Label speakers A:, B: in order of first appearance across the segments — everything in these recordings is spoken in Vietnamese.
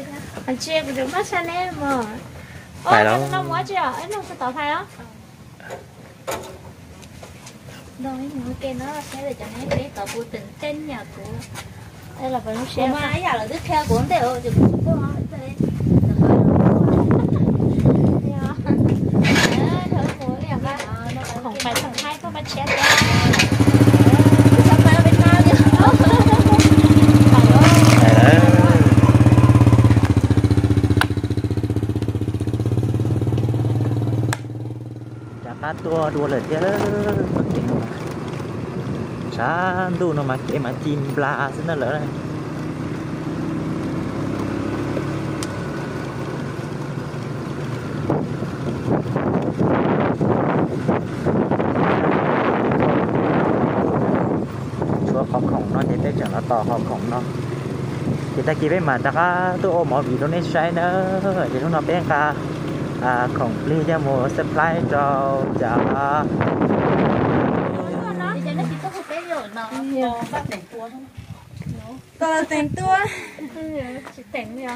A: anh chia được mất sao nè mà
B: phải đâu
A: nó quá chưa ấy nó sẽ tỏ thay á rồi người kia nó sẽ để cho nó cái tỏ của tình tên nhà của đây là vẫn xe
C: mà ấy là tiếp theo của nó đều chụp có
A: không phải thằng hai có bắt chết
B: tua duaเลยเยอะฉันดูน้องมาเก็บมาจิ้มปลาซะนั่นเลยชัวร์ของน้องเด็ดได้จังแล้วต่อของน้องที่ตะกี้ไปมาจากตัวโอหมอบีตรงนี้ใช้เนอะเดี๋ยวน้องเป็นกาของปลีจะโมสปายจอจะ
C: Tao tiền tua.
A: Chị tỉnh đi à?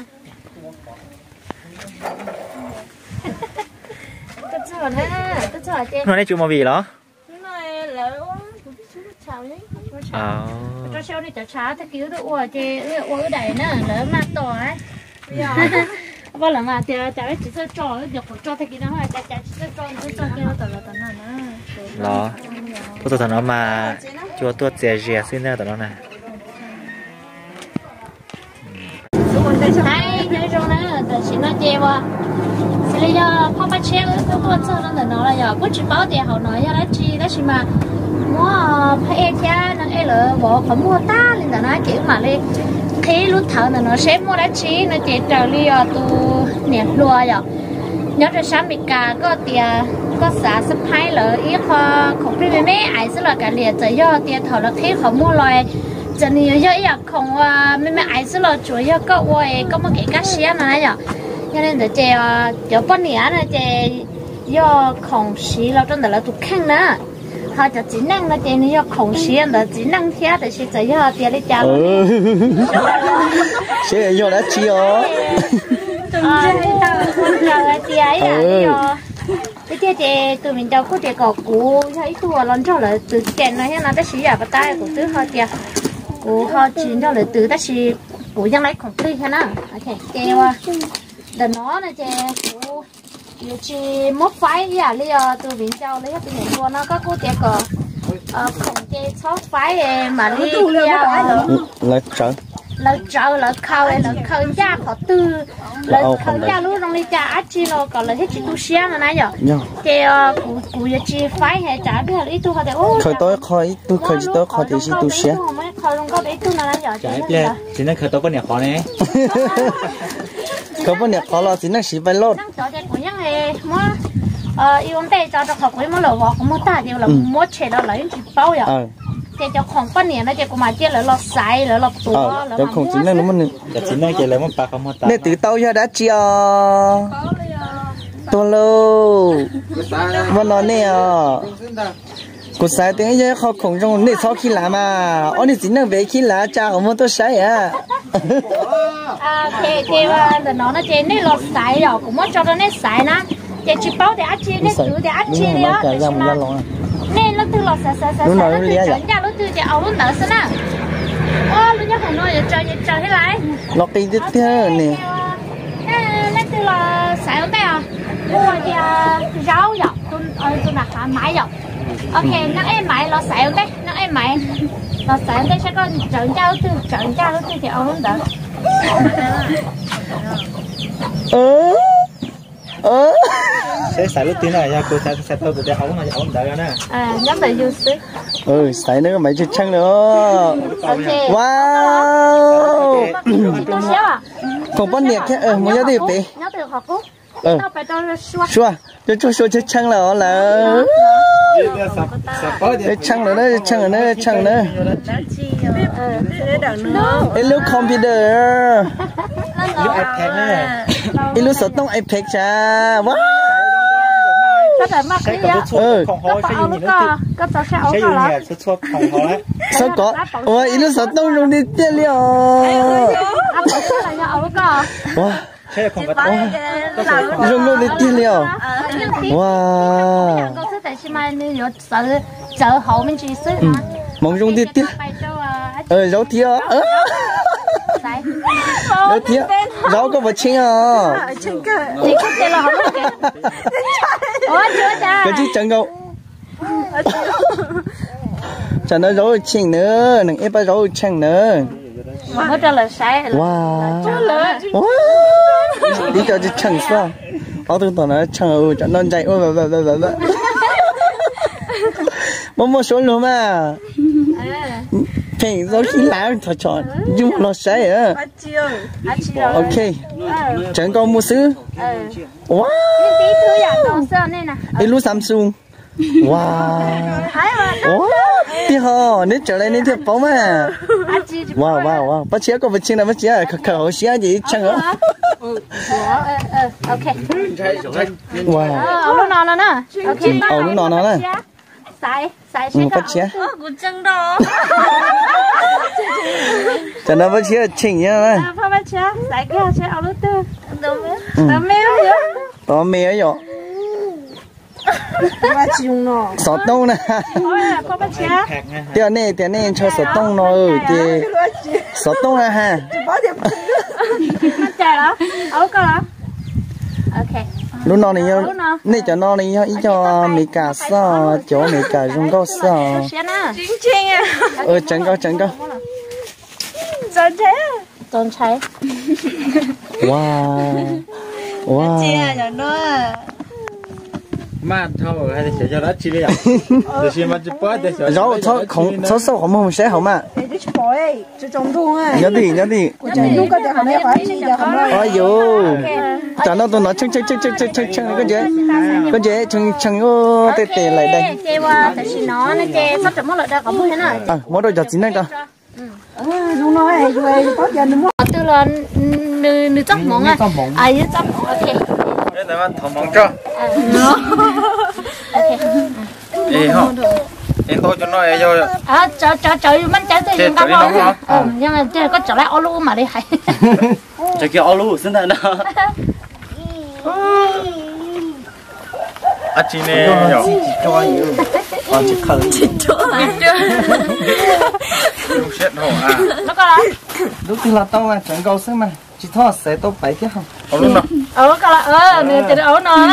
A: Tôi chờ đấy, tôi chờ trên.
B: Nó đây chụp màu gì đó?
A: Cái này là uống chào đấy. Cho xeo đi chào cháo, ta cứu tôi uống chị uống cái đấy nữa, lỡ mà to ấy. Bao lần mà chào ấy chỉ sẽ cho được cho thế kia nó hay chào chỉ sẽ cho kia nó tao nó nữa.
B: Đó. Tôi tưởng nó mà chua tuột dè dè xin ra tao nó này.
A: Hay thế rồi nữa, tự nhiên nó chê vào, xử lý cho phong bát chén tôi tuân theo nó nó là giờ có chỉ bảo tiền họ nói cho đó chỉ mà mua phải cha nó lỡ bỏ phải mua ta lên đó nói kiểu mà lên thế lúc thợ nó sẽ mua đó chỉ nó chỉ trở đi tu nẹp lúa rồi nhớ ra sáng bị cả có tiền có xã sắp hai lỡ ít kho không biết mấy ai sẽ là cả liệt chỉ do tiền thợ là thế không mua loài cho nên giờ giờ không mấy ai sẽ là chủ yếu có ôi có một cái cá xé này nhở cho nên để chơi cho bao nhiêu này chơi do không xí là trong đó là tụt khăn nữa họ cho chỉ năng là chơi này do không xí là chỉ năng thế để chơi chơi do tiền để trả
B: sẽ do đã chi ó
A: cái chơi tụi mình đâu có chơi cỏ cũ thấy tua lần cho là từ chèn này nó đã xí à bắt tay của tứ họ chơi của họ chuyển cho lại từ ta chỉ của dân lấy không tươi thế nào, ok, kêu đợt nó là chơi của nhiều chi mốt phái vậy bây giờ từ biển châu lấy cái tiền mua nó có tiền cờ không chơi sót phái mà đi là trợ là khâu cha họ tư là khâu cha lúc trong đi cha ác chi nó còn là hết chi tu xia mà nãy giờ kêu của giờ chi phái hay trả biết là ít tu họ để
B: khởi tôi chỉ tôi khởi thì chỉ tu xia chỉ nên khởi tôi có nhiều khó này có bao nhiêu khó là chỉ nên chỉ phải lót
A: yêu ông tây cho học với một lẩu cũng một ta đều là một chế đó lấy chỉ bao giờ cái cho không bao nhiêu nó chỉ cũng mà chỉ là lọt sải là lọt tủ là
B: không chỉ nên nó mình chỉ nên chỉ là một bạc không một ta nên từ tàu cho đã chia to lô mà nó nè cuộc sống tiếng gì họ không trong nên sau khi làm mà ông chỉ nên về khi làm cha của mình tôi sải à
A: cái là nó chỉ nên lọt sải rồi cũng mất cho nó nên sải nè chỉ bao để ăn chia nên từ để ăn chia đi á nên nó từ lọt sải nó từ chọn ra nó từ chỉ áo nó nở xí nè lúc nhớ không nói giờ chơi thế này
B: lọt đi tiếp theo nè
A: nó từ là sải ở đây à mua thì rau dọc tôi đặt máy dọc ok nó em máy lọt sải ở đây nó em máy lọt sải ở đây sẽ có chọn ra nó từ chỉ áo nó nở
B: sẽ xài lúc tí này nha cô sẽ tôi để ống này ống đợi nè
A: nhóm là du sức
B: xài nữa mấy chiếc chăng nữa wow không bắt nhiệt thế mới nhớ đi bị
A: nhớ từ học cúc
B: xua cho chiếc chăng là chăng nữa hello computer hello số tông iPad cha wow
A: có thể mắc cái á có tao lúc có tao sẽ áo
B: cái
A: cả là
B: gì xuất xuất không khó đấy
D: sao có ôi ít lúc sao tông trong đi tiền liệu
A: ăn bữa trưa là nhau lúc có
D: wow
B: cái là không có
D: dùng luôn đi tiền liệu wow
A: có thứ tại sao mà như vậy sợ hậu mình chỉ xứ mà
D: mong dùng đi tiền rau thia rau thia rau có vật chín à
A: thì không thể là không được ủa chưa cha
D: cái gì chẳng đâu chẳng nói rau chín nữa đừng ép rau chín nữa
A: mới cho là sai
D: wow đi cho chị chẳng sao ở tôi toàn nói chẳng chẳng non chạy ôi một số luôn mà thì rồi khi làm thôi chọn dùng nó sai à ok chẳng có mua sứ wow cái lú Samsung wow thì họ nếu trở lại nên thiệp phóng mà wow bác sĩ có vật trên là bác sĩ khẩu xía gì chẳng hả
A: ok
D: wow
A: lúc nào nè ok
D: lúc nào nè
A: sai
D: bác sĩ
C: của chân đó
D: chẳng nói bác sĩ chỉnh nhá
A: bác sĩ sai cái sẽ ao lúc tư
D: tao mèo rồi sọt đông nè tiền này cho sọt đông rồi thì sọt đông là ha lúc nào này này cho nó này ý cho mì cà sao chỗ mì cà rong cao sao chẳng có
A: tôn cháy
D: wow
B: mà thôi hay là cho nó chi bây giờ để xem mà chụp để
D: rau không sâu không sẽ không mà nhớ đi ôi dồi chả nó tôi nói chăng cái gì chăng ô tê lại đây mỗi đôi giọt chín này cơ
A: từ là nữ chắc mỏng à ai chắc ok
B: cái này mà thằng mong cho ê ho em tôi cho nó ấy rồi
A: trời mình chạy từ những cái đó nhưng mà chơi có trở lại olu mà đi hay
E: chơi kia olu xin thằng nào
B: chị nè
D: cho nhiều chỉ khẩn
B: không xét hổ à
A: nó có là
D: lúc thì là tao à chẳng câu sức mà chỉ thoa sẽ tao bảy chứ không
B: luôn rồi
A: có là nè từ ấu nó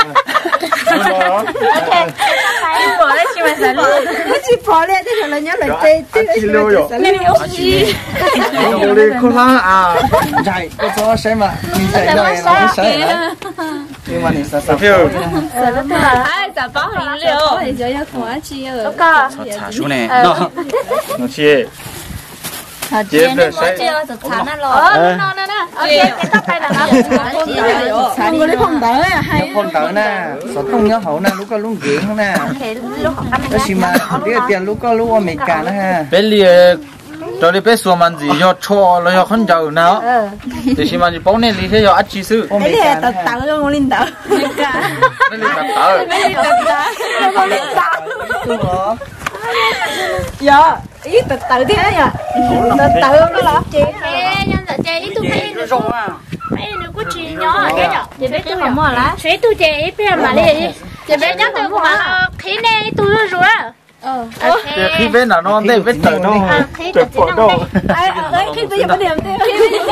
A: ok bỏ đấy chị mà sẽ luôn
C: chỉ bỏ lên thế là nhớ là chơi
B: chị lưu rồi
A: gì
B: đi không ha à
D: chạy có cho sẽ mà mình chạy rồi nó sẽ nhưng mà mình sẽ sao
C: ai giả bỏ hình liệu thì giờ要khóa chi rồi
A: có
E: thả xuống nè
B: nó chia
C: chia nó chưa được thả nó rồi
A: nó ok cái tóc đây là nó
C: không có lấy phong tớ à hay
D: phong tớ nè sao không nhớ hậu nè lúc có lúc ghế không nè cái gì mà biết tiền lúc có lúc ở mỹ cả nè ha
B: bên lìa cho đi bé xua man gì do cho nó do không giàu nào thì xí man gì bóng nên lý thế do ăn chi sư
C: cái này là tớ cho con linh tớ
B: nên lý tớ
C: con linh tớ dạ ý tớ thế nhỉ tớ nó là chị
A: nhưng mà chị ít tôi thấy nó mấy nó có chị nhỏ thế nhở chị biết tôi không mua lá suy tôi chị ít bây mà đi chị biết nhắc tôi mà khi này tôi rồi
B: khi bên nào nó đây bên tờ đâu tờ cổ đâu
C: khi bây giờ có điểm thế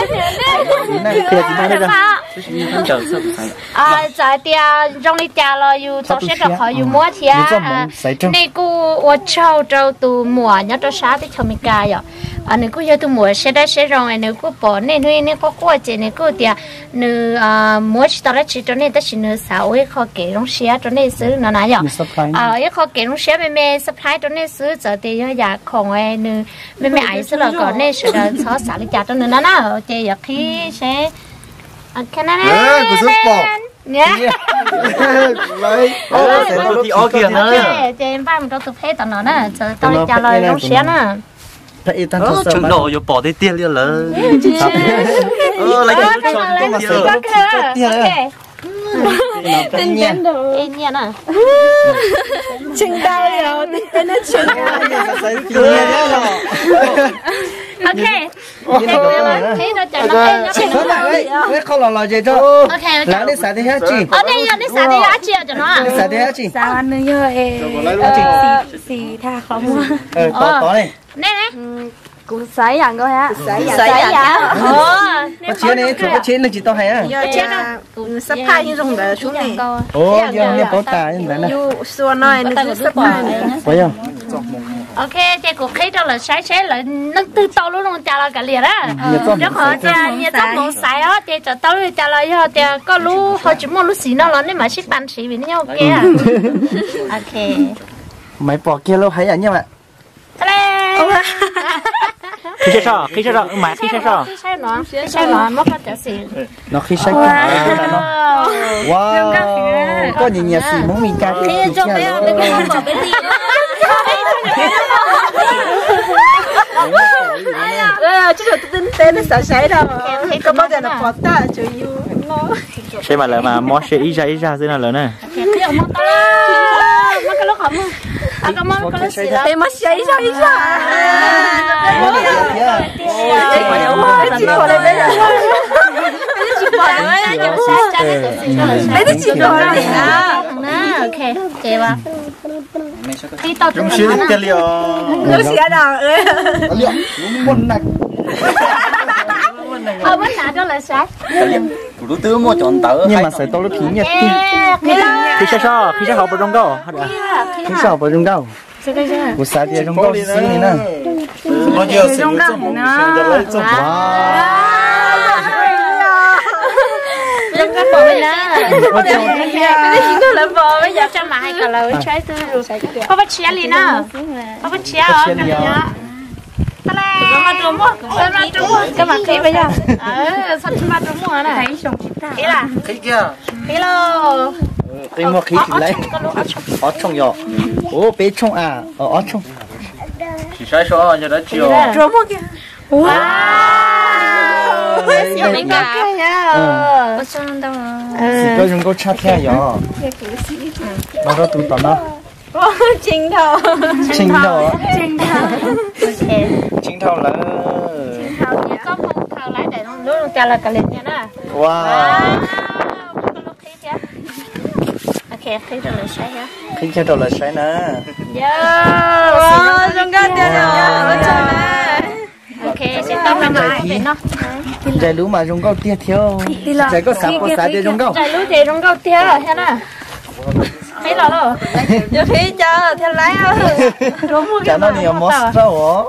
A: 在店用的店了，有早些着好有摸钱那个我炒着都摸，人家啥的炒米干呀，那个要都摸些的些让那个包那个过节那个店，那摸起到了吃着那但是那稍微好给种些着那是那哪样，一好给种些妹 supply 着那是这的要牙孔哎，那妹爱是了个那是的炒啥的家着那哪这要去些。cái này nè
D: lấy
E: thì ok nữa
A: chị em phải một chút hết tao nói nè tao đi trả lời lúc xé nè
D: thấy ta thật
E: chừng độ rồi bỏ đi tiền liền là lấy cái
A: cái
C: Tên nhẹ.
A: Ê nha nè.
C: Chừng đau rồi, tên nó chừng.
A: Ok. Thế nó chẳng nó em
D: Thôi mà ơi, không lo gì cho.
A: Ok.
D: Làm đi xả đi hết chị.
A: Ở đây đi xả đi á chị cho nó.
D: Xả đi hết chị.
C: Sao anh nữa xì tha không?
D: Có này.
A: Nè nè.
C: Cũng sấy rằng coi ha.
A: Sấy à?
D: Có chế này, có chế là chị tao hay á.
C: Chế nó sắp thay như dùng để xuống này.
D: Ồ, giờ có tà như vậy nè.
C: Xua nói nó sắp thay này.
D: Phải không?
A: Ok, thì cuộc khi đó là sấy là nó từ tao luôn trả lại cả liền á. Rất họ cha như tao muốn sấy á, thì cho tao trả lại ho thì có lúc họ chỉ muốn lúc xí nó lên mà xí bàn xí vì nó nhau kia. Ok.
D: Mày bỏ kia lâu hay à nhá bạn.
B: Khi chơi sao, mà khi chơi sao.
A: Khi sấy nó mất hết cả xí.
D: Nó khi sấy cái nó. Wow. Có nhìn nhà xí muốn mình ca.
A: Khi trong bé đừng có bỏ cái gì.
C: Chứ rồi tôi tên nó sợ sấy đâu. Có bao giờ là bỏ ta cho yêu nó.
B: Xem mà lỡ mà mua sẽ ít ra thế nào lớn nè.
A: Mất cái lúc không. Cái lúc xí đó.
C: Em mất sấy ra ít ra. Chị bỏ đây bây giờ. Mấy đứa chị bỏ đây à.
A: Ok, kệ vào. Khi tao
E: Trong xíu tiền liệu.
C: Nó xía nào ơi.
D: Liệu, muốn nặng.
A: Vẫn nãy đó là sai.
E: Đủ tư mua chọn tớ.
D: Nhưng mà sẽ tôi lúc khí nhật.
B: Khi chơi học vào trong đâu.
D: Khi sao vào trong đâu. Của xã thì trong đâu xí này nè.
E: Nó nhiều sự trong
A: Đừng có bỏ bên đó. Cái gì nó là bỏ bây giờ cho mà hay cả lời trái tư rồi. Có bắt chia liền à? Có bắt chia à? Ta đây. Cái mặt khí bây giờ. Sao chúng ta đúng rồi này? Thế là.
E: Cái kia.
A: Hello.
D: Cái mua khí thì lấy. Ở trong nhỏ. Ồ, bé trong à? Ở trong.
E: Chỉ sai số cho nó chiều.
C: Trốn mua kìa.
A: Siêu mấy cả. Có xong đâu.
D: Có dùng có chat theo nhỏ. Nó có tụi tao nó.
C: Chính đầu.
D: Chính đầu á.
C: Chính đầu.
A: Ok.
D: Chính đầu là.
A: Thảo thì có không thảo lái để nó luôn trả lời cả liền nha nè.
D: Wow.
A: Ok, khi rồi là sai hả?
D: Khi chơi đầu là sai nè.
C: Wow, chúng ta tiền nào.
A: Ok, sẽ tao làm lại để nó.
D: Chạy lú mà dùng câu tia thiếu. Chạy có sạp có sạp để dùng câu.
A: Chạy lú thì dùng câu tia rồi thế nè. Thấy rồi đâu?
C: Giờ khi cho theo lái á.
D: Chả nó nhiều món rau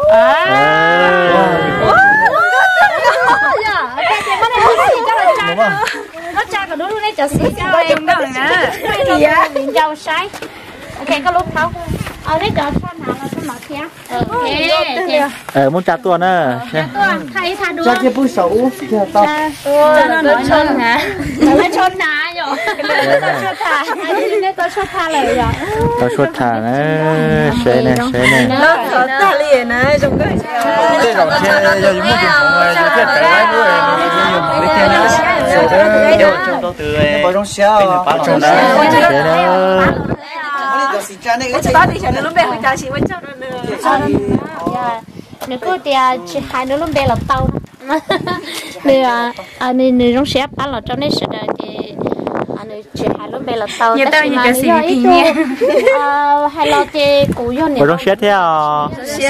A: nó cha còn đúng luôn đấy chả xí cho em đâu nè cái gì á mình rau sái ok có lúc tháo đấy cho con nào là con mặc kia ok
B: Muốn trả tuần á.
A: thay tha đua
D: cha kia bút sấu kia to.
A: cho nó nói chôn hả nó chôn nà rồi tôi chôn thà tôi chôn thà lại rồi
B: Tao suốt thả nè. Xe nè.
C: Nó có ta liền á, chúng cái.
E: Cái dòng xe giờ dùng một dùng rồi giờ thiết cái lái nữa rồi dùng một cái kia nữa. Trong đó từ
D: Bỏ trong xeo.
E: bán trong đó.
C: Ba đi chợ nó bé người ta chỉ mới cho nó nữa.
A: nếu cứ thì hai đứa luôn bé là tàu nên nên trong xếp ăn là trong này sẽ thì nên chỉ hai đứa bé là tàu
C: nhiều tao như cái gì thì nhé
A: hai lo thì cũ vô này
B: Bỏ trong xe theo.
C: xía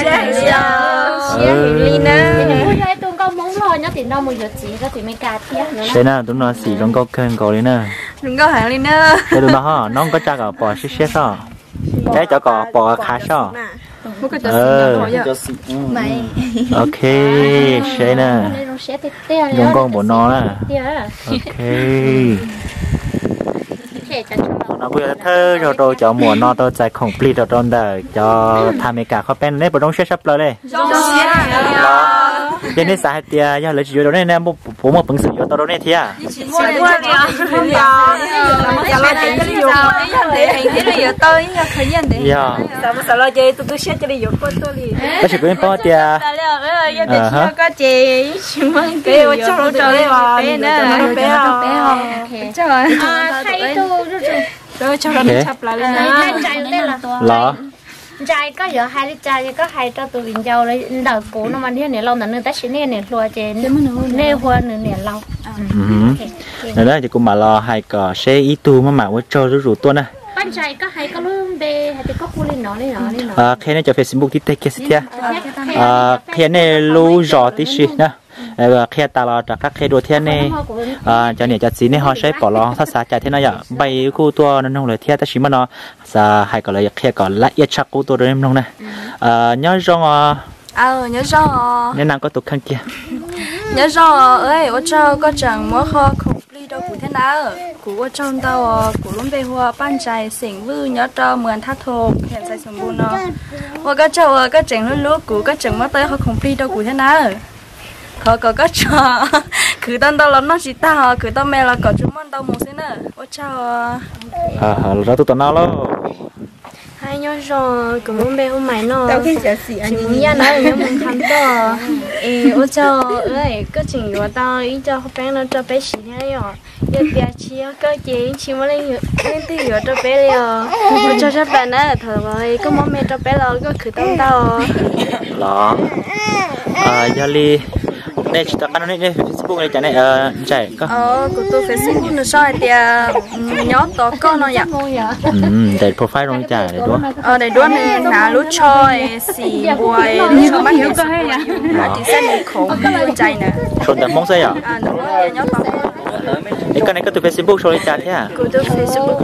C: Lina
A: bây giờ tôi có muốn lo nhá thì đâu một giờ chỉ có thì mấy cà tiếp nữa
B: Xe nè, tụi nó xỉ trong câu kênh cầu đấy nè.
C: đừng có hàng Lina
B: Thế tụi nó hả, nó không có chắc ở bỏ xí xế sao. Cái cho có bỏ khá sao. Ok, xe nè. Dùng con bộ nó nè. Ok. Nó bây giờ thơ cho tôi cho mùa nó tôi chạy complete cho tôi đời cho tham gia cả khó pen đấy, bộ đông xe sắp lên đây. Bên đây xài tiền, giờ lấy chỉ đó này nè, bố một bằng sự cho tôi đó này thia.
C: Sao lo chơi tôi sẽ cho đi vô con tôi đi.
B: Có chỉ có bên bao tiền.
C: Có chị cái cho nó chơi vào bé nữa. Bé. Trời. rồi cho nó chập lại lên
B: lọ
A: trai có giờ 2 lít trai có 2 cho tụi mình giàu lấy đầu cũ nó mà đi này lâu nữa ta chỉ này lùa trên nè hoa nè lâu
B: này đó thì cũng mà lo hai cò xe ít tu mà với cho rủ tuôn à
A: ban trai có 2 có luôn bê hay có cu lên nó
B: khi này cho Facebook thì take kia khi này lưu rõ tí xí nè khi ta lo cho các khi đồ thiên này cho nên cho xí này họ sẽ bỏ lo sát sát chạy thế này ạ bay cu tua nó không lời thiên ta chỉ mà nó sa hai cò lời khi cò lại ít chắc cu tua rồi em không này nhớ rong
C: nhớ rong
B: nên nàng có tục khăn kia
C: nhớ rong ơi ở trong có chẳng mua kho không đi đâu cụ thế nào cụ ở trong đâu cụ luôn về hoa ban trái xỉn vư nhớ cho mượn thắt thô hiện tại sầm bùn nó hoa cái châu cái chẳng lúc lúc cụ cái chẳng mất tới họ không đi đâu cụ thế nào họ có cho cứ tao đâu nó chỉ tao cứ tao mẹ là có chúng mình đâu muốn thế nữa ở trong
B: ra tụi nó lo
A: hai nhớ rồi cũng muốn bé hôm mày nó chỉ muốn nhà nó nhớ muốn thăm to ở cho ơi cái chuyện của tao ý cho bé nó cho bé xí thế rồi giờ bé chia cái gì chỉ muốn lên từ giờ cho bé rồi cho bé nó thở rồi có món mẹ cho bé rồi có cứ tao
B: lo giờ đi đây chỉ tao nói này Facebook này chả này chạy có
C: của tôi Facebook nó soi thì nhớ to con nó vậy
B: để profile rồi chạy để đúng
C: để đúng này là lúc chơi xì bùi cho mắt hiểu cái này thì sẽ bị khổ chạy nè
B: còn tầm mong sao vậy
C: nhớ to
B: cái này có từ Facebook rồi chạy thế à
C: của tôi Facebook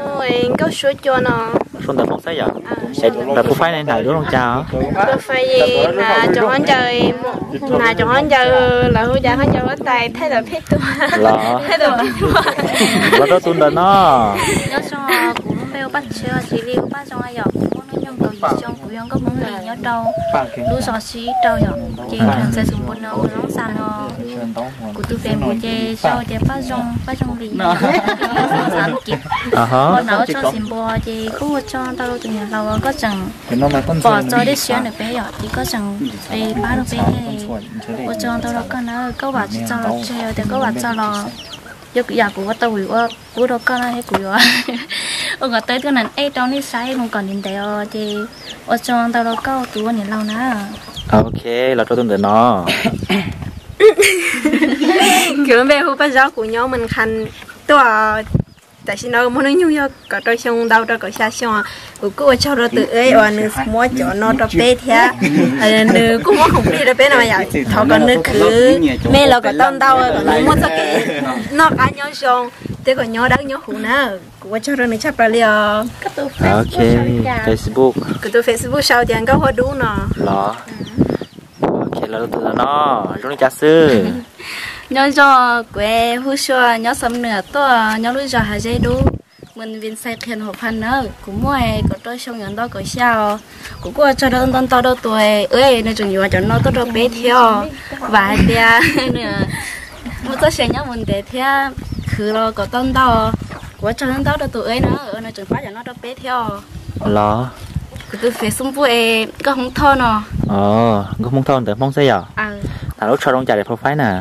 C: có số cho nó
B: còn tầm mong sao vậy là profile này nào đúng không chào
A: profile là chọn anh chơi là chọn anh chơi là hỗ trợ anh chơi tay thay đổi phết tu thay đổi
B: là đó tuần đó nó
A: nhớ xong cũng bêu bắt chưa chỉ liu bắt xong ai cũng muốn nhung cầu gì xong cũng nhung có muốn gì nhớ đâu lu sò xí đâu nhở chỉ cần sẽ dùng bún nấu nóng sàn nó của tôi về một chế sau chế bắt xong gì sàn kịp còn nấu cho xin bò thì cũng cho tao từ nhà lâu có chẳng bỏ cho để xuyên được bé nhỏ thì có chẳng về bán được bé thì có cho tao nó con nó có bảo cho nó chơi thì có bảo cho nó giờ của tao hủy quá bố đâu con hay của ông có tới cái này ấy trong đi sai không còn nhìn thấy thì ở trong tao đâu có tụi nhìn lâu nữa
B: ok là cho tuần nó
C: kiểu bé hú bắt gió của nhau mình khăn tôi tại sao nó muốn nói nhung yo có tôi xong đâu đó có xa xong của cô cho nó tự ấy và nữ mua cho nó cho bé thế nữ cũng muốn không đi được bé nào vậy thọ còn nữ cứ mẹ là có tâm đâu còn muốn cho cái nó ăn nhau xong thế còn nhau đáng nhau hú nữa của cho nó chấp lại liền
B: ok Facebook
C: cái tôi Facebook sau thì anh có hoa đu nè
B: lo ok là tụi nó trong nhà sư
C: nhớ cho quê hú xưa nhớ sắm nửa to nhớ lúc giờ hay dây đu mình viên say khen hộp hành nữa cũng mua có tôi xong nhận đó có sao cũng có cho nó tao tao đâu tuổi ơi nên chừng nhiều cho nó tôi đâu bé theo và theo nữa một tôi sẽ nhớ mình để theo khử lo có tao tao của cho nó tao đâu tuổi nữa nên chừng phát cho nó đâu bé theo
B: lo
C: tôi phải xung quanh có không thon nè
B: có không thonแต่mong sao vậy thằng lúc cho đông chạy để profile nè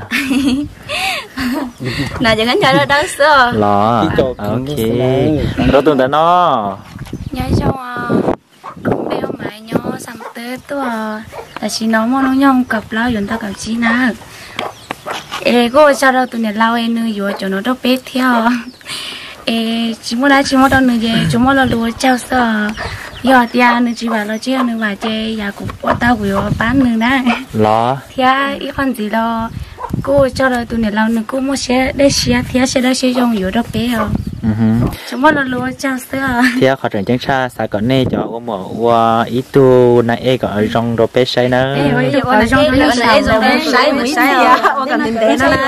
C: nè chẳng hạn chạy đó xưa
B: lo ok đó tuần tới nó
A: nhớ cho cũng béo mày nhớ sắm tới tôi là chỉ nó mong nó nhung cặp lao dọn ta cặp chi nè cô cho đâu tụi này lao em nuôi dùa cho nó đâu bé theo chỉ muốn đâu nữa gì chúng muốn là lúa trao sờ giờ thì anh chỉ bảo là chơi nữa và chơi giờ cũng có tao cũng bán nữa đấy
B: lo
A: thì ít con gì lo cô cho rồi tụi này lâu nữa cô mua xe để xe thì xe đó sẽ dùng nhiều đó bé không chúng muốn là lúa trao sờ
B: thì họ trở thành cha sai còn nè cho có một qua ít tu này có trong đồ bé say nữa
A: ở trong đó sai rồi sai à
C: còn tiền tệ nữa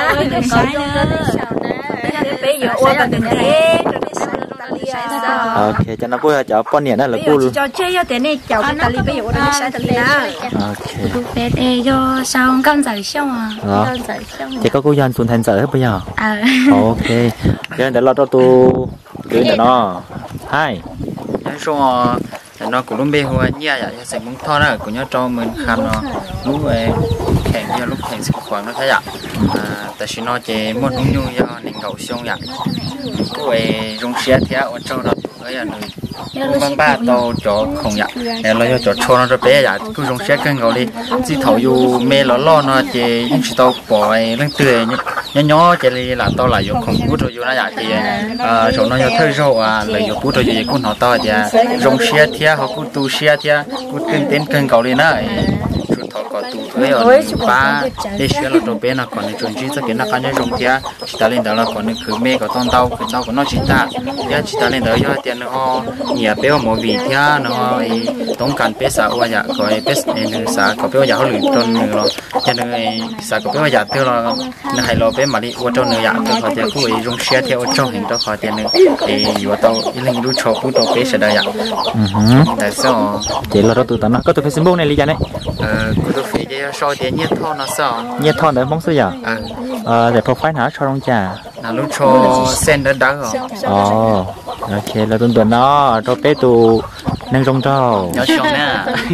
C: bây giờ qua còn tiền tệ
B: ok cho nó vui cho con nhện đó là cô
C: cho chơi cho thế này chào cái tali bây giờ nó sai tali na
B: ok
A: bé để cho sao con giải xong à
B: thì có cô dân tuần thành giờ hết bây giờ ok cho để lo cho tu cái này nó hai
E: nói chung nó cũng luôn bê hoa nhia vậy sẽ muốn thon nữa cũng nhớ cho mình khăn nó lúc về
F: แข่งเยอะลูกแข่งสิบขวางnó thấy ạแต่ชิโนเจมดนุ่งยุ่งยาหนึ่งเก่าช่วงอย่างกูเอรงเสียเทียวันเจ้าเราตัวอย่างหนึ่งบ้านบ้านโตจอคงอย่างเราจะจอดโชว์เราจะเป๊ะอย่างกูรงเสียกันเขาเลยที่เขาอยู่เมลล้อเนาะเจยิ่งสิโตปล่อยเรื่องเตือนย้อนเจเลยหลานโตหลายอยู่ของกูตัวอยู่น่าอยากเจชาวน้อยเท่าโซ่เลยอยู่กูตัวอยู่กูหน้าโตเจรงเสียเทียเขากูตูเสียเทียกูเต้นเต้นกันเขาเลยนะก็ตูเลยป้าเชื่อเราตัวเป็นนะก่อนในจนจีจะกินนักการจะรงเทียชิตาเล่นเดี๋ยวเราก่อนในคือเมย์ก็ต้องเต้าคือเต้าก็น้องชิตาย่าชิตาเล่นเดี๋ยวยอดเตียนเนาะเนี่ยเป้ว่าหมอวีเทียเนาะต้องการเป้สาวว่าอยากก็เป้หนึ่งสาวก็เป้ว่าอยากเขาหลุดจนหนึ่งเราจะหนึ่งสาวก็เป้ว่าอยากเที่ยวเราในให้เราเป้มาดิว่าเจ้าหนึ่งอยากตัวเขาเที่ยวคู่รงเชียเที่ยวเจ้าเห็นตัวเขาเที่ยวหนึ่งอยู่ว่าเต้าอีเล่นรู้ชอบผู้ตัวเป้เสด็จอยากแต่ส่วน
B: เดี๋ยวเราตัวตอนนั้นก็ตัวเฟซบุ๊กในลิจาเนี่ย
F: ก็ตัวเฟซsau thì nhiệt thon nó sao
B: nhiệt thon đấy mong sao vậy để profile hả cho đông trà
F: là lúc cho sen đó đá rồi
B: ok là tuần nó cho bé tụ nâng trong trâu
F: nhớ xong nè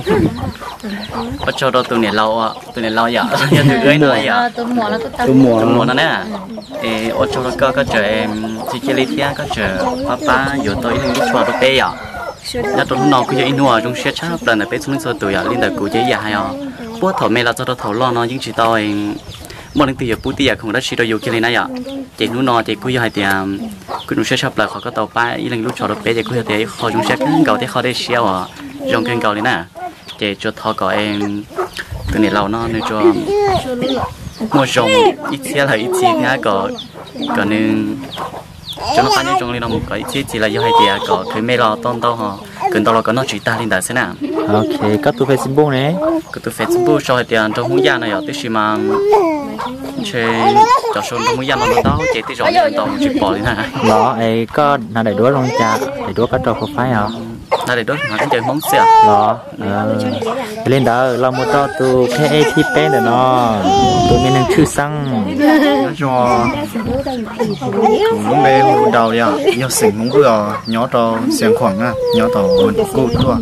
F: có cho đó tụi này lâu vậy như tụi ấy nữa vậy
D: tụi mùa
F: nó nè ở cho nó có chờ em chỉ kia lấy tiền có chờ papa vừa tới lúc cho nó bé vậy nhớ tụi nó cứ vậy nuôi trong xe chắc lần này bé xuống số tụi vậy lên đời cụ chế hay bố thầu mẹ là cho nó thầu lo nó những chị tôi mỗi lần tiền bố tiền không đã chỉ tôi dùng cái này à chị nuôi nó chị cứ hay tiền cứ nuôi xe sắp lại họ có tàu bay ý lần lúc cho nó bé chị cứ hay họ dùng xe cứng cầu thì họ để xeo à dùng cứng cầu này nè chị cho thọ có em từ này lâu nó nên cho mua dùng ít xe là ít xe thế có nên cho nó phải trong này nó một cái chỉ là do hai tiền có cái mẹ lo tôn tao họ cần tao là có nó chỉ ta lên đại thế nào
B: ok các tu Facebook này
F: các tu Facebook cho hai tiền trong hướng dẫn này ở tới xí mà chơi cho số trong hướng dẫn nó đó chỉ tới rồi tao chỉ bỏ đi nè
B: đó ấy có là để đuổi long cha để đuổi các trò phải hả
F: là để đuổi họ cái chơi món xíu
B: đó lên đó là một trò tu cái thi pen để nó tụi mình đang chữ sang
E: cho cũng bé đầu vậy giờ sinh cũng vừa nhỏ to xem khoảng á nhỏ to mình cô thôi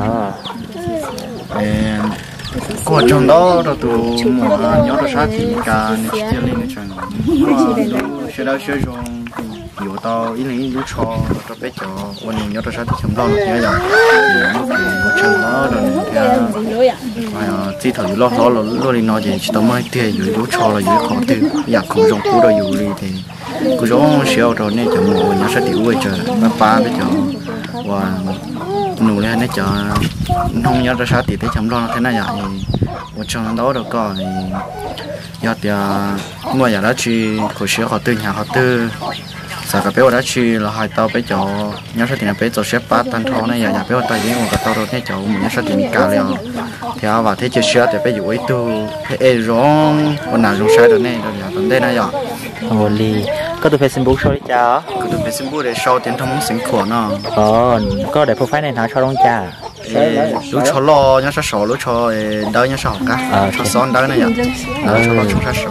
E: cô trong đó rồi tụ nhỏ to sát thì cả nên chơi lên cái chuyện sẽ đâu sẽ dùng nhiều to ý nghĩ lúc cho bé choวันนี้nhỏ to sát thì trong đó nó nhớ rồi một chân đó rồi chỉ thở lo lo đi nói gì chỉ tao mới tiền rồi lúc cho là dưới khó tiềnอยากของdùng cú rồiอยู่đi thì cú giống xíu rồi nên cho mua nhỏ sát tiểu vậy trời ba bé cho và nụ lên nên cho không nhỏ to sát thì thấy trong đó nó thế này vậy một chân đó được coi giờ thì mua giờ đó chỉ cổ xíu họ tư nhà họ tư sao cái béo đó chỉ là hai tao bé cho nhớ sao thì bé cho xếp bát tan thau này nhà béo tay đến một cái tao rồi thế cho mình nhớ sao thì cả liền thì và thế chỉ xếp thì bé dụ ấy tu thế rong con nào rong sai rồi này rồi nhà tận đây này rồi
B: li có tu Facebook sau đi cha
E: có tu Facebook để sau tiền thông sinh khổ nó
B: có để profile này tháo cho đông cha
E: lúc cho lo nhớ sao sổ lúc cho đâu nhớ sao cả cho son đâu này vậy cho lo chúng ta sổ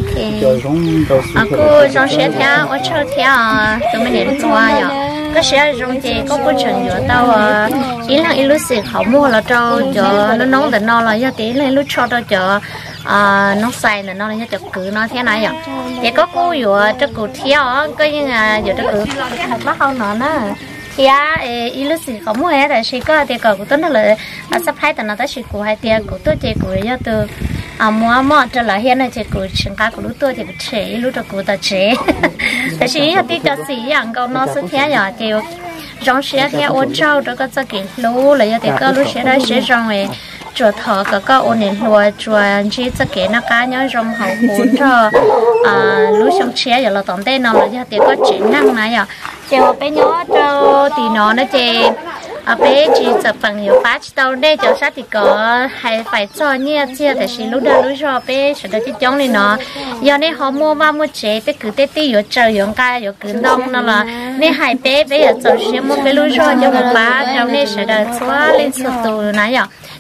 A: cô trong xe theo ở chỗ theo tụi mình đến qua rồi có xe trong chị có quá trình rồi tao ý là lúc xịt họ mua là cho nó nóng để nó là do tí lên lúc cho tao cho nó xài là nó là cho cứ nó thế này rồi thì có cô vừa cho cụ theo có như là vừa cho cụ bắt không nó thì ý lúc xịt họ mua hết rồi có thì cậu cũng tính là sắp hai tuần nó tới xịt cụ hai tiền cụ tôi chị cụ cho từ mua cho là hiện nay chị cụ sinh cá của lúc tôi thì chế lúc đó cụ ta chế tại vì tí cho xí ăn câu nó xuất thế rồi thì trong xe theo ô trâu đó có cái lú là do thì có lúc xe đó sẽ trong này chuột thọ có ôn nền lúa chuột chỉ cái nó cá nhớ trong hậu cuốn cho lúc trong xe giờ là tổng tên nó là do thì có chuyển năng này à thì bé nhớ cho thì nó chị bé chỉ tập bằng nhiều phát đầu đây cho sát thì có hay phải cho nhiều chia tại vì lúc đó lúc cho bé sẽ được cái giống này nó giờ này họ mua vào mua chế bé cứ tết tí ở trời ở ca ở cứ đông nó là nên hai bé ở chỗ xe mua bé lúc cho một bá trong này sẽ được xóa lên số tù này à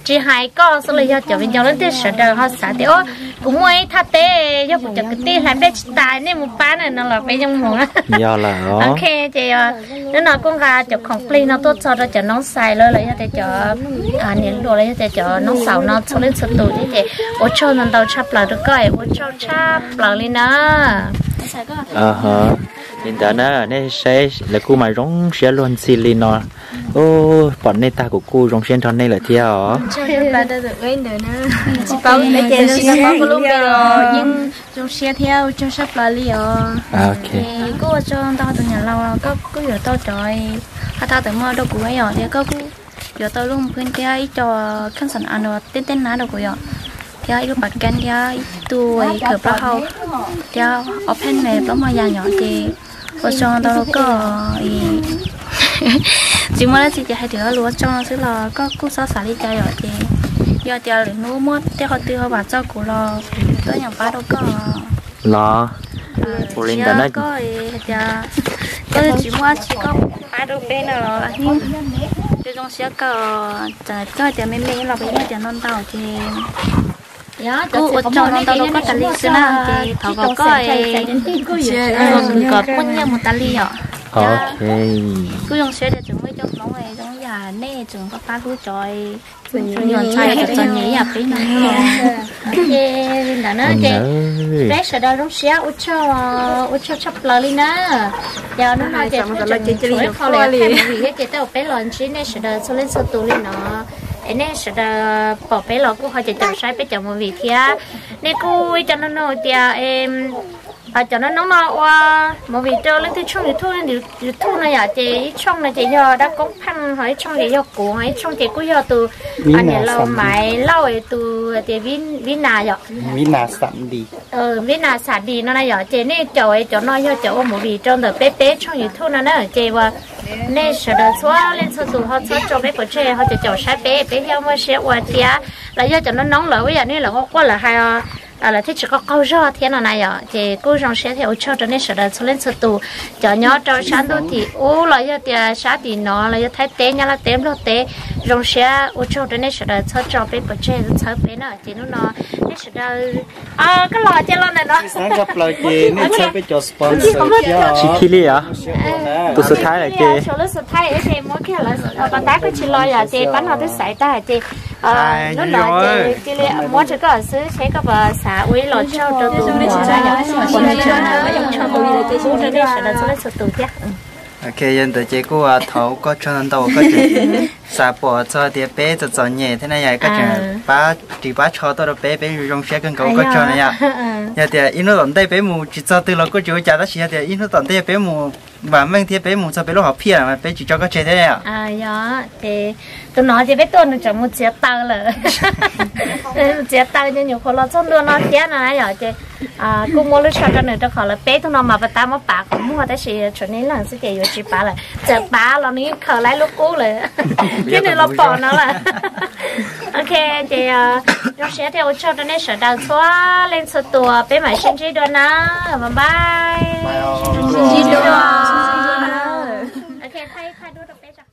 A: chỉ hai có số là cho bên nhau lên tới sợ đời họ sợ tiêu cũng mua thà té do cũng cho cái té làm bé tài nên một bán này nó là bên trong hồ á
B: do là
A: ok chị nó nói con gà cho không plei nó tốt cho nó cho nó xài lên lại để cho niệm đồ lại để cho nó xào nó cho lên sụt tụt thế chị ô cho nó đầu chắp lại được coi ô cho chắp lại lên nữa
B: hiện tại nó nên sẽ là cô mà giống sẽ luôn xì lên nó ô bọn này ta của cô giống xuyên thon này là theo
C: là đã được cái nữa chỉ bảo cái chuyện nó có lúc rồi nhưng trong xe theo trong sắp là li
B: ok
C: cô cho tao từ nhà lâu có giờ tao trời tao từ mơ đâu của ấy rồi thì có giờ tao luôn quên cái cho khán giả ăn rồi tên ná đâu của rồi thì ai lúc bắt canh thì tôi cờ bao hậu thì open này bao mà nhỏ thì cô cho tao có chỉ mới là chỉ hai đứa lúa cho nó sẽ là có cú sao xả đi chơi rồi thì giờ thì nó mất thì họ tiêu họ bảo cho cụ lo tới nhà ba đâu có
B: lo
C: chỉ có chỉ mua chỉ có ba đâu bên nào là nhưng tôi trong sẽ có thì mấy là bây giờ thì non tàu thì cô cho nó tao có tali xưa nào thì thằng có có quân nhau một tali ạ
B: ok
C: cứ dùng xe để chúng mới cho nó này trong nhà nè chúng có ba cứ trời nhọn trái cho nhảy à bên này ok đã nói chị bé sẽ đâu trong xe út cho chắp lại đi nè giờ nó nói chị phải khó lẽ vì cái chị tao bé lần chỉ nên sẽ đâu lên số tụ lên nó nên sẽ bỏ bé lọ cô họ chỉ chọn sai bé chọn một vị thia nên cô cho nó nói em cho nó nóng nọ qua một vị trâu lên thì trong thì thu lên thì thu này à chị trong này chị giờ đã có phăng hỏi trong thì giờ cổ hỏi trong thì cứ giờ từ anh nhà lâu mày lâu rồi từ thì vin nà giờ
D: vin nà sẵn đi
A: vin nà sẵn đi nó này giờ chị nên chậu cho nó giờ chậu một vị trâu được bé bé trong thì thu nó ở chị và nên sợ đợt xóa lên số tụ họ xóa cho bé của chị họ chậu sai bé bé theo mới sẽ qua tia là giờ cho nó nóng lỡ bây giờ nên là có quá là hay là thế chỉ có câu rõ thế nào này ạ thì cô trong xe theo cho nên sẽ là lên số tụ cho nhỏ cho sáng đó thì ô là giờ thì sáng thì nó là giờ thấy té nhà là té lúc té trong xe ô cho nên sẽ là cho bé bữa chơi cho bé nữa thì nó sẽ là cái lò chơi lò này nó
D: sáng gặp lại chị nên chơi bé cho sponsor
B: chị khi đi à tôi số thái là chị
A: số lớp số thái ấy thì mỗi khi là bạn tác cái chị lo là chị bán họ tới sải ta chị nó nói chị mỗi chỉ có xứ sẽ có bà xã uy lò cho tụi mình ra nhà còn là cho tụi mình là số trên đây sẽ là số lên số tụi chắc
E: ok hiện tại chị cô thấu có cho nên đâu có chuyện xả bỏ cho thì bé cho nhẹ thế này vậy có chuyện ba cho tôi bé dùng xe cần cậu có cho này ạ nhà thì in nó tận đây bé mù chỉ cho từ là có chịu trả đó chỉ thì in nó tận đây bé mù và mang thì bé mù cho bé lúc học pia mà bé chỉ cho có chơi thế ạ
A: dạ thì tôi nói thì bé tôi nó chẳng một chiếc tàu là chiếc tàu nhưng nhiềuคนเราชอบดูnó chiếc này vậy chị cô mua lúc sau cho nên cho họ là bé tôi nó mà bắt tám bạc cũng mua tới chỉ cho nên là sẽ chỉ chỉ bả là chợ bả là nó khờ lại lúc cũ là cái này là bỏ nó là ok thì nó sẽ theo cho nên sẽ đào xóa lên số tua bé mày xin chỉ đôi na bye bye xin chỉ đôi ok thay đôi được bé